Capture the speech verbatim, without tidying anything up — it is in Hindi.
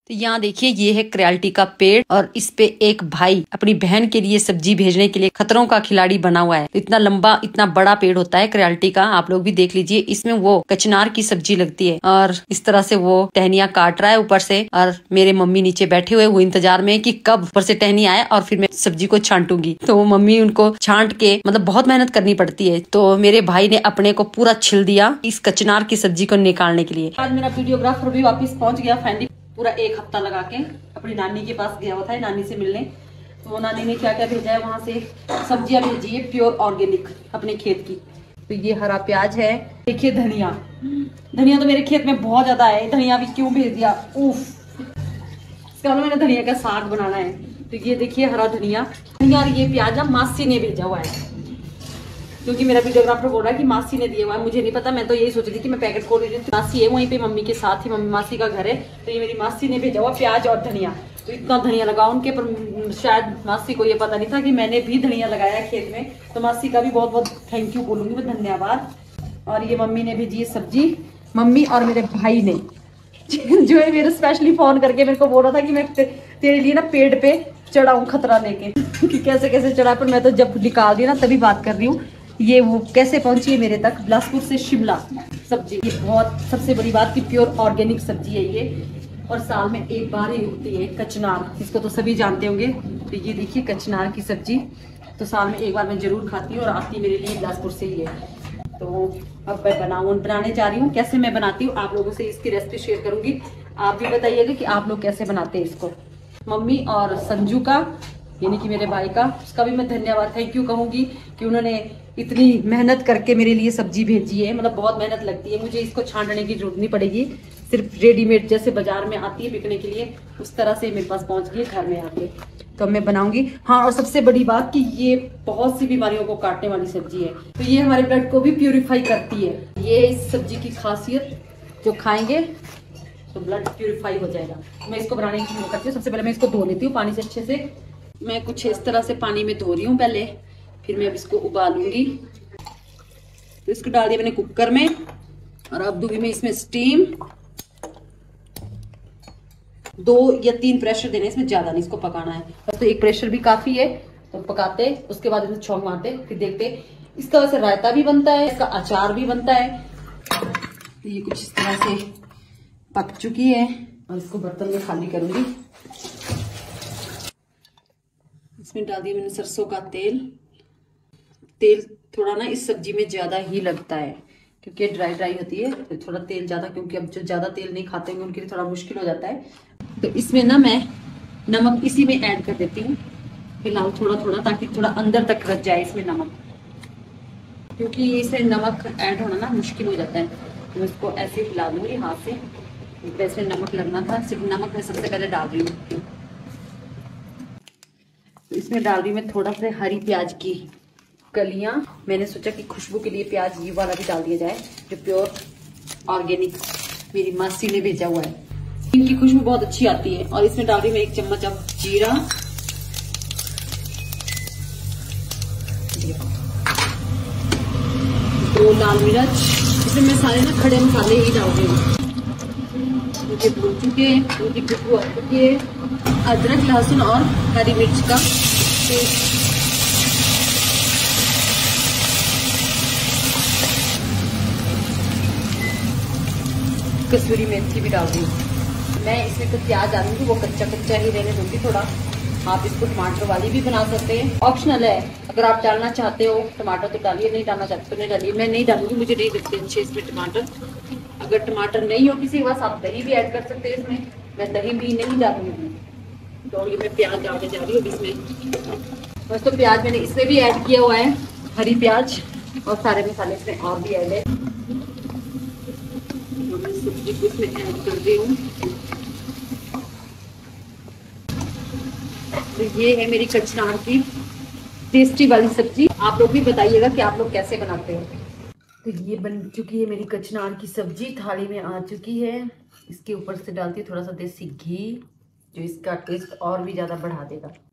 तो यहाँ देखिए ये है क्रियाल्टी का पेड़ और इस पे एक भाई अपनी बहन के लिए सब्जी भेजने के लिए खतरों का खिलाड़ी बना हुआ है। तो इतना लंबा इतना बड़ा पेड़ होता है क्रियाल्टी का, आप लोग भी देख लीजिए। इसमें वो कचनार की सब्जी लगती है और इस तरह से वो टहनियाँ काट रहा है ऊपर से, और मेरे मम्मी नीचे बैठे हुए वो इंतजार में कि कब ऊपर से टहनी आए और फिर मैं सब्जी को छांटूंगी। तो मम्मी उनको छांट के, मतलब बहुत मेहनत करनी पड़ती है, तो मेरे भाई ने अपने को पूरा छिल दिया इस कचनार की सब्जी को निकालने के लिए। आज मेरा वीडियोग्राफर भी वापस पहुंच गया फाइनली, पूरा एक हफ्ता लगा के अपनी नानी के पास गया हुआ था नानी से मिलने। तो नानी ने क्या क्या भेजा है वहां से, सब्जियां भेजी है प्योर ऑर्गेनिक अपने खेत की। तो ये हरा प्याज है, देखिए धनिया धनिया तो मेरे खेत में बहुत ज्यादा है, धनिया भी क्यों भेज दिया, उफ। इसका मतलब मैंने धनिया का साग बनाना है। तो ये देखिए हरा धनिया धनिया और ये प्याज मासी ने भेजा हुआ है, क्योंकि मेरा वीडियोग्राफर बोल रहा है कि मासी ने दिया हुआ है। मुझे नहीं पता, मैं तो यही सोच रही थी कि मैं पैकेट खोल रही थी। मासी है वहीं पे मम्मी के साथ ही, मम्मी मासी का घर है, तो ये मेरी मासी ने भेजा हुआ प्याज और धनिया। तो इतना धनिया लगा उनके, पर शायद मासी को ये पता नहीं था कि मैंने भी धनिया लगाया खेत में। तो मासी का भी बहुत बहुत थैंक यू बोलूंगी मैं, धन्यवाद। और ये मम्मी ने भेजी है सब्जी, मम्मी और मेरे भाई ने जो है मेरे स्पेशली फोन करके मेरे को बोल रहा था कि मैं तेरे लिए ना पेड़ पे चढ़ाऊं खतरा लेके कि कैसे कैसे चढ़ा, पर मैं तो जब निकाल दी ना तभी बात कर रही हूँ। ये वो कैसे पहुंची है मेरे तक, बिलासपुर से शिमला सब्जी। ये बहुत सबसे बड़ी बात कि प्योर ऑर्गेनिक सब्जी है ये, और साल में एक बार ही उगती है कचनार, इसको तो सभी जानते होंगे। तो ये देखिए कचनार की सब्जी तो साल में एक बार मैं जरूर खाती हूँ, और आती मेरे लिए बिलासपुर से ही है। तो अब मैं बनाऊँ बनाने जा रही हूँ। कैसे मैं बनाती हूँ आप लोगों से इसकी रेसिपी शेयर करूंगी। आप भी बताइएगा कि आप लोग कैसे बनाते हैं इसको। मम्मी और संजू का, यानी कि मेरे भाई का, उसका भी मैं धन्यवाद थैंक यू कहूंगी कि उन्होंने इतनी मेहनत करके मेरे लिए सब्जी भेजी है। मतलब बहुत मेहनत लगती है, मुझे इसको छांटने की जरूरत नहीं पड़ेगी, सिर्फ रेडीमेड जैसे बाजार में आती है बिकने के लिए उस तरह से मेरे पास पहुंच गई घर में आके। तो मैं बनाऊंगी। हाँ, और सबसे बड़ी बात कि ये बहुत सी बीमारियों को काटने वाली सब्जी है, तो ये हमारे ब्लड को भी प्यूरिफाई करती है। ये इस सब्जी की खासियत, जो खाएंगे तो ब्लड प्यूरिफाई हो जाएगा। मैं इसको बनाने की शुरू करती हूँ। सबसे पहले मैं इसको धो लेती हूँ पानी से अच्छे से। मैं कुछ इस तरह से पानी में धो रही हूँ पहले, फिर मैं अब इसको उबालूंगी। तो इसको डाल दिया मैंने कुकर में, और अब दूंगी मैं इसमें स्टीम। दो या तीन प्रेशर देने, इसमें ज्यादा नहीं इसको पकाना है, बस तो एक प्रेशर भी काफी है। तो पकाते, उसके बाद इसमें छौंक मारते, फिर देखते। इसका वैसे रायता भी बनता है, इसका अचार भी बनता है। तो ये कुछ इस तरह से पक चुकी है, और इसको बर्तन में खाली करूंगी। इसमें डाल दिया मैंने सरसों का तेल। तेल थोड़ा ना इस सब्जी में ज्यादा ही लगता है, क्योंकि ड्राई ड्राई होती है, तो थोड़ा तेल ज्यादा, क्योंकि अब जो ज्यादा तेल नहीं खाते हैं उनके लिए थोड़ा मुश्किल हो जाता है। तो इसमें ना मैं नमक इसी में ऐड कर देती हूँ फिलहाल, थोड़ा थोड़ा, ताकि थोड़ा अंदर तक रच जाए इसमें नमक, क्योंकि इसमें नमक ऐड होना ना मुश्किल हो जाता है। तो इसको ऐसे हिला दूंगी हाथ से, वैसे नमक लगना था, सिर्फ नमक मैं सबसे पहले डाल रही हूँ। तो इसमें डाल रही हूँ मैं थोड़ा सा हरी प्याज की कलियां। मैंने सोचा कि खुशबू के लिए प्याज ये वाला भी डाल दिया जाए, जो प्योर ऑर्गेनिक मेरी मासी ने भेजा हुआ है। इनकी खुशबू बहुत अच्छी आती है। और इसमें डाल रही मैं एक चम्मच अब जीरा, दो लाल मिर्च। इसमें मैं सारे ना खड़े मसाले ही डाल रही हूँ, मुझे भून चुके हैं, उनकी खुशबू आ चुकी है। अदरक, लहसुन और हरी मिर्च का पेस्ट, कसूरी मेथी भी डाल दी। मैं इसमें तो प्याज डालूंगी, वो कच्चा कच्चा ही रहने दूंगी थोड़ा। आप इसको टमाटर वाली भी बना सकते हैं, ऑप्शनल है। अगर आप डालना चाहते हो टमाटर तो डालिए, नहीं डालना चाहते तो नहीं डालिए। मैं नहीं डालूंगी, मुझे नहीं लगते अच्छे इसमें टमाटर। अगर टमाटर नहीं हो किसी के पास, आप दही भी ऐड कर सकते हैं इसमें, मैं दही भी नहीं डालूंगी। तो ये मैं प्याज डालने जा रही हूँ इसमें। बस तो प्याज मैंने इसमें भी ऐड किया हुआ है, हरी प्याज, और सारे मसाले इसमें और भी ऐड है। सब्जी को इसमें ऐड कर दी हूँ। तो ये है मेरी कचनार की टेस्टी वाली सब्जी। आप लोग भी बताइएगा कि आप लोग कैसे बनाते हो। तो ये बन चुकी है मेरी कचनार की सब्जी, थाली में आ चुकी है। इसके ऊपर से डालती हूँ थोड़ा सा देसी घी, जो इसका टेस्ट और भी ज्यादा बढ़ा देगा।